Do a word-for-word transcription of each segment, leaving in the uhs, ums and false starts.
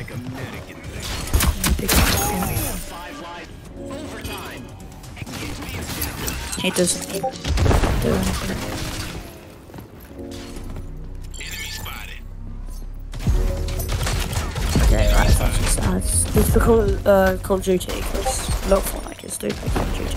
like a mannequin thing. He doesn't do anything. Okay, right, that's just sad. It's for Call, uh, Call of Duty, because a lot of Fortnite kids do play Call of Duty.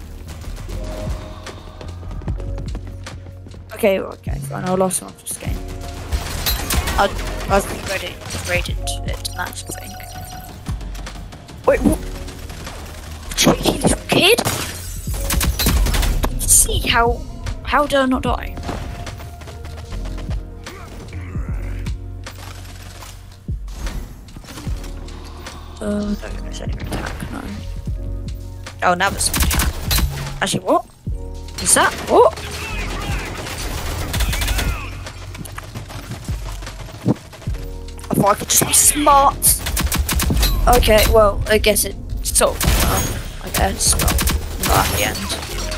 Okay, okay, fine, I'll lost one this game. I, I've already rated it to max, I think. Wait, what? Cheeky little kid? See how, how did I not die? Uh, I don't think there's any attack, no. Oh, now there's some attack. Actually, what? Is that? What? I thought I could just be smart. Okay, well, I guess it sort of, well, I guess, but not at the end.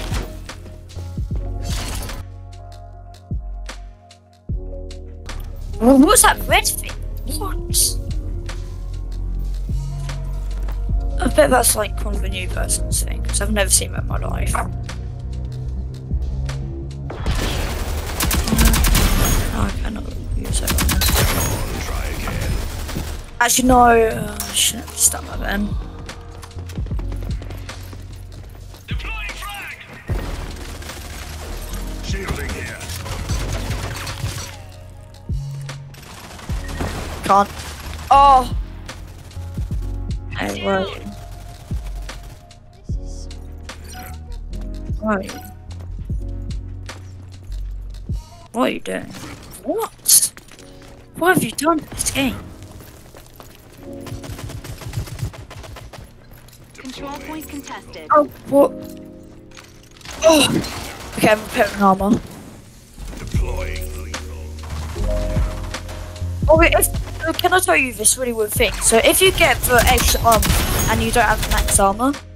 Well, what's that red thing? What? I bet that's like one of the new person's thing, because I've never seen that in my life. Uh, no, I cannot use it. Actually, no, uh, I shouldn't have stuck that then. Deploying frag. Shielding here. Can't. Oh! Hey, where are you? Where are you? What are you doing? What? What have you done to this game? Control point contested. Oh, what? Oh! Okay, I'm repairing armor. Deploying lethal. Oh wait, if, can I tell you this really weird thing? So if you get the extra armor and you don't have max armor,